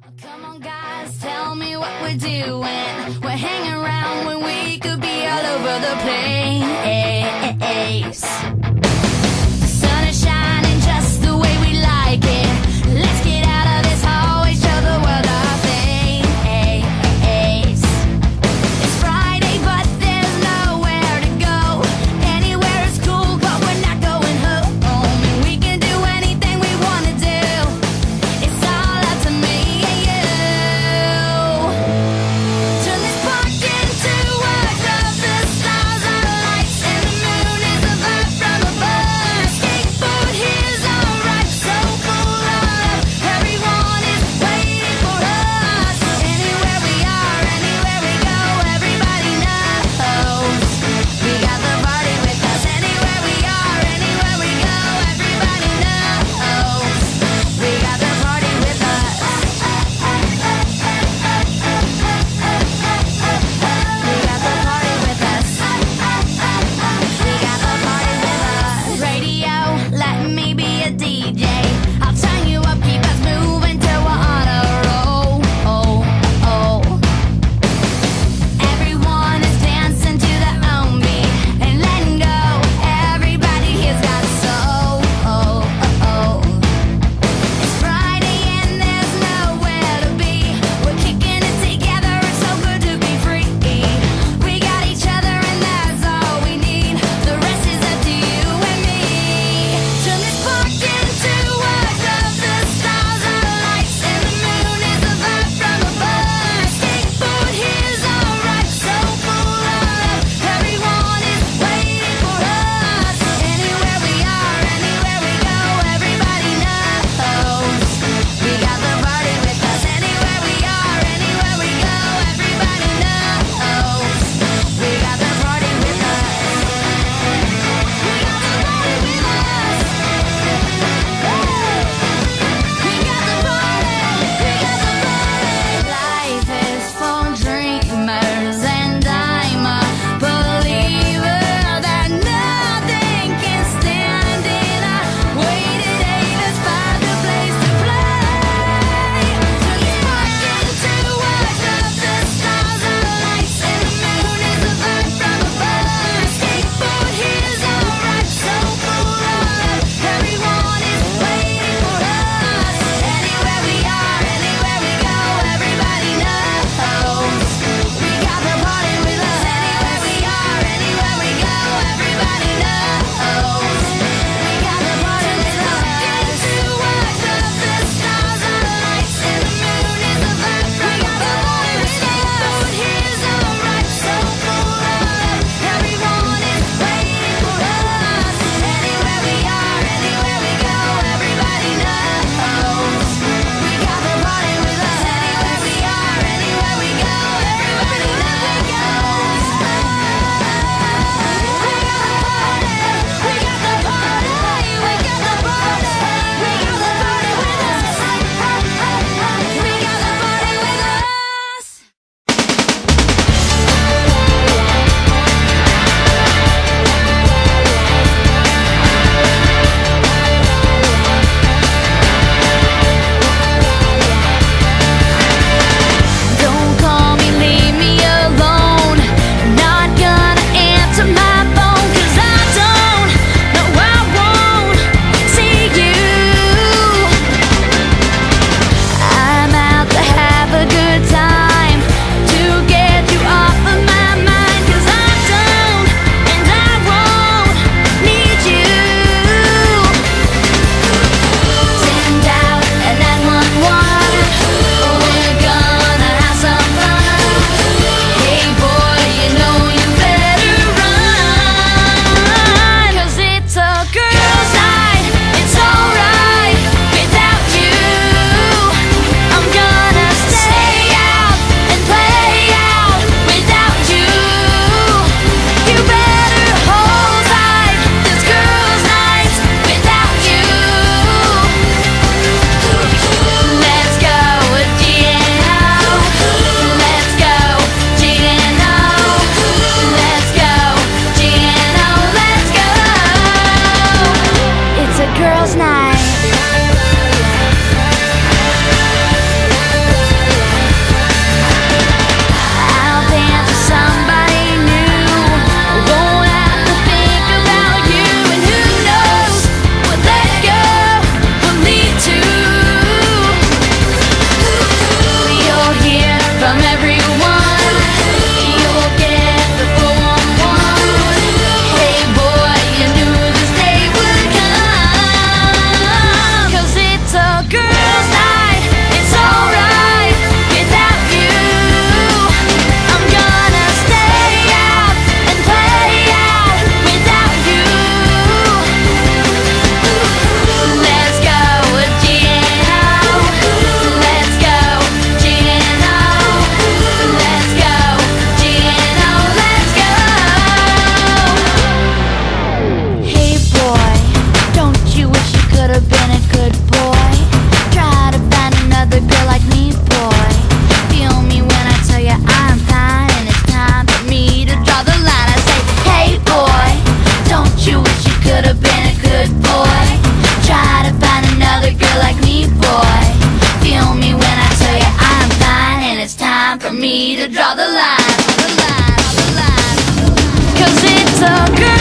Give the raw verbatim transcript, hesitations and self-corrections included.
Come on, guys, tell me what we're doing. We're hanging around when we could be all over the place. The sun is shining just the way we like it. Let's get out of this hallway, show the world our face. It's Friday, but there's nowhere to go. Anywhere is cool, but we're not going home. And we can do anything we want to do. It's all up to me and you. Turn this park into a club. The stars are lights and the moon is a vibe from me to draw the line. Cause it's a girl.